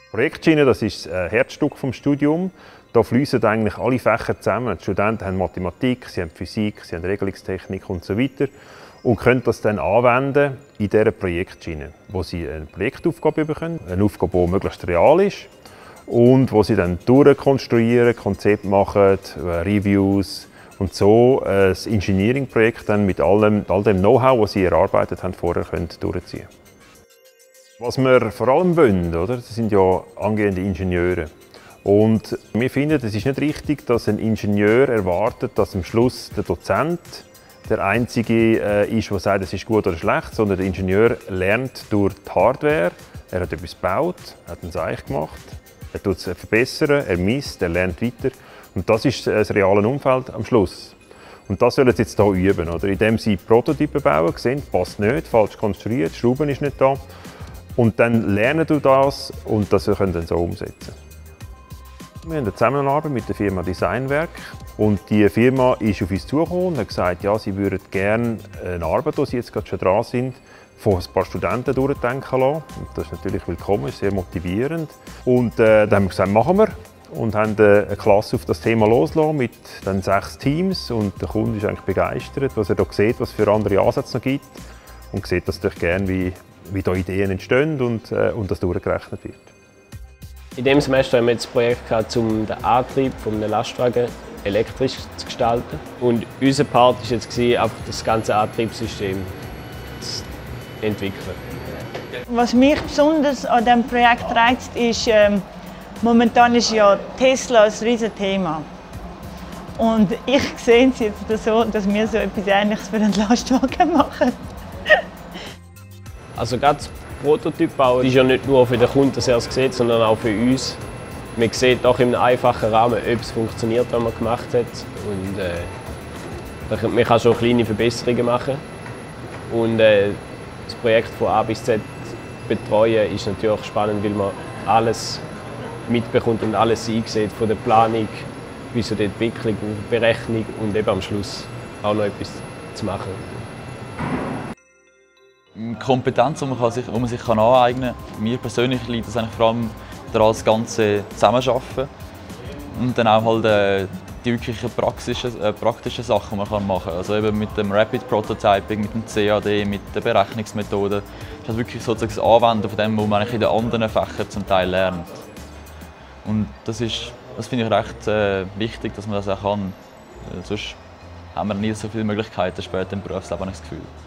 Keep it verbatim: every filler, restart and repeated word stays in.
Projektschiene, das ist das Herzstück des Studiums. Da fließen eigentlich alle Fächer zusammen. Die Studenten haben Mathematik, sie haben Physik, sie haben Regelungstechnik und so weiter und können das dann anwenden in dieser Projektschiene, wo sie eine Projektaufgabe bekommen, eine Aufgabe, die möglichst real ist und wo sie dann durchkonstruieren, Konzept machen, Reviews und so ein Engineering-Projekt dann mit allem, all dem Know-how, das sie erarbeitet haben, vorher können durchziehen können. Was wir vor allem wollen, oder? Das sind ja angehende Ingenieure. Und wir finden, es ist nicht richtig, dass ein Ingenieur erwartet, dass am Schluss der Dozent der Einzige äh, ist, der sagt, es ist gut oder schlecht, sondern der Ingenieur lernt durch die Hardware. Er hat etwas gebaut, hat ein Seich gemacht, er tut es verbessern, er misst, er lernt weiter. Und das ist das reale Umfeld am Schluss. Und das sollen sie jetzt hier üben, oder? Indem sie Prototypen bauen, sehen, passt nicht, falsch konstruiert, die Schraube ist nicht da. Und dann lernen du das und das können dann so umsetzen. Wir haben eine Zusammenarbeit mit der Firma Designwerk und die Firma ist auf uns zugekommen und hat gesagt, ja, sie würden gerne eine Arbeit, die sie jetzt gerade schon dran sind, von ein paar Studenten durchdenken lassen. Und das ist natürlich willkommen, ist sehr motivierend. Und äh, dann haben wir gesagt, machen wir. Und haben eine Klasse auf das Thema losgelassen mit dann sechs Teams. Und der Kunde ist eigentlich begeistert, was er da sieht, was es für andere Ansätze noch gibt. Und sieht das natürlich gerne, wie, wie da Ideen entstehen und, äh, und das durchgerechnet wird. In diesem Semester haben wir jetzt das Projekt gehabt, um den Antrieb eines Lastwagens elektrisch zu gestalten. Und unser Part war jetzt, einfach das ganze Antriebssystem zu entwickeln. Was mich besonders an diesem Projekt reizt, ist, ähm, momentan ist ja Tesla ein riesiges Thema. Und ich sehe es jetzt so, dass wir so etwas Ähnliches für einen Lastwagen machen. Also gerade das Prototypbau ist ja nicht nur für den Kunden zuerst gesehen, sondern auch für uns. Man sieht auch in einem einfachen Rahmen, ob es funktioniert, was man gemacht hat. Und, äh, man kann schon kleine Verbesserungen machen. Und äh, das Projekt von A bis Z betreuen ist natürlich spannend, weil man alles mitbekommt und alles einsieht, von der Planung bis zur Entwicklung, Berechnung und eben am Schluss auch noch etwas zu machen. Kompetenz, die man sich, die man sich aneignen kann. Mir persönlich liegt es eigentlich vor allem daran, das Ganze zusammenzuarbeiten und dann auch halt äh, die wirklichen praktischen, äh, praktischen Sachen, die man machen kann. Also eben mit dem Rapid Prototyping, mit dem C A D, mit den Berechnungsmethoden. Das ist wirklich sozusagen das Anwenden von dem, was man eigentlich in den anderen Fächern zum Teil lernt. Und das ist, das finde ich recht äh, wichtig, dass man das auch kann. Sonst haben wir nie so viele Möglichkeiten später im Berufsleben, habe ich das Gefühl.